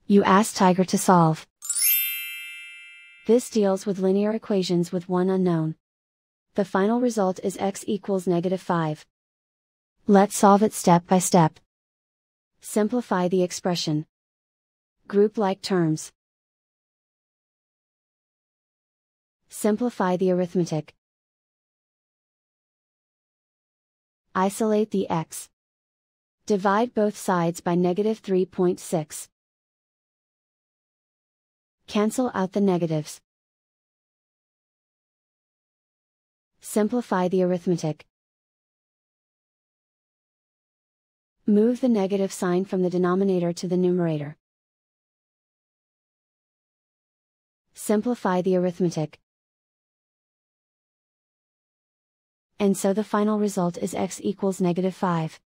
You ask Tiger to solve. This deals with linear equations with one unknown. The final result is x equals -5. Let's solve it step by step. Simplify the expression. Group like terms. Simplify the arithmetic. Isolate the x. Divide both sides by -3.6. Cancel out the negatives. Simplify the arithmetic. Move the negative sign from the denominator to the numerator. Simplify the arithmetic. And so the final result is x equals -5.